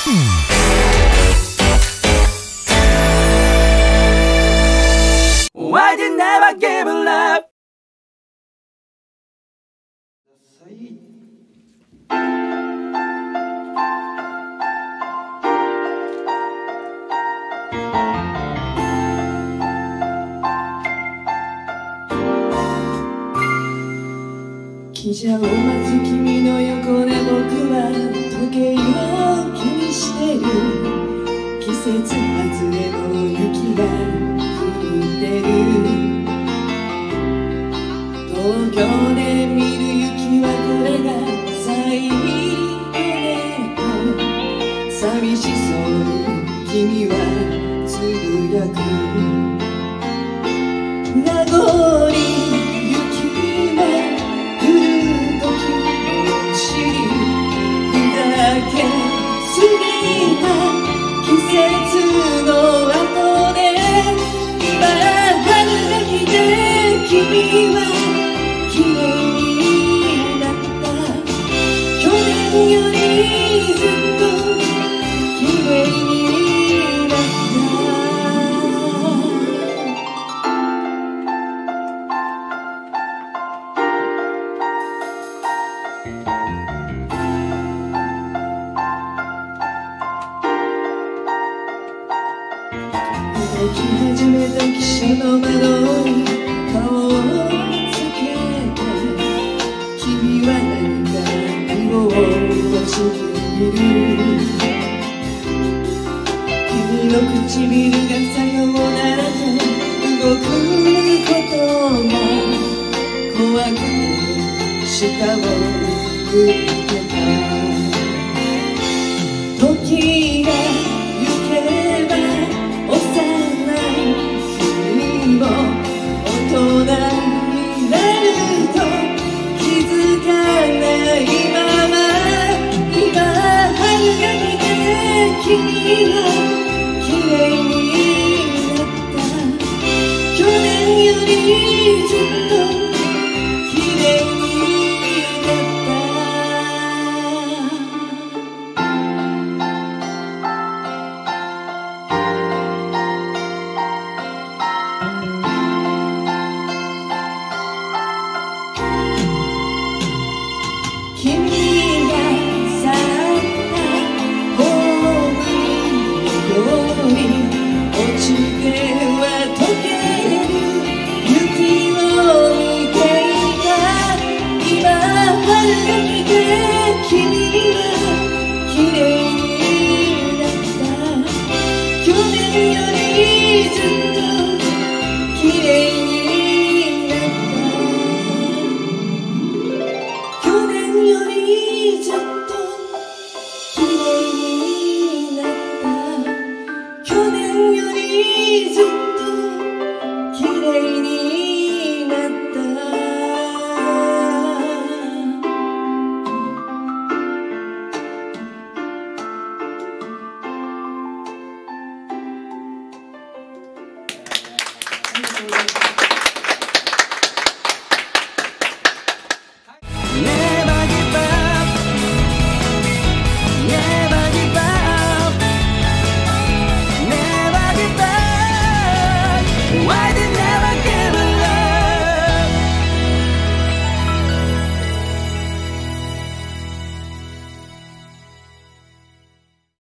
Why did never give up? 汽車を待つ君の横で僕は時計を気にしてる。季節外れの雪が降ってる。東京で見る雪はこれが最後ねと寂しそうに君はつぶやく。名残雪は降る時を知り砕けすぎた季節の後で今春が来て君は綺麗になった。去年よりずっと綺麗になった動き始めた汽車の窓に顔をつけて君は何か言おうとしている。君の唇がさようならと動くことが怖くて下を向いてた。時が行けば幼い君も大人になると気づかないまま今春が来て君は綺麗になった。去年よりずっと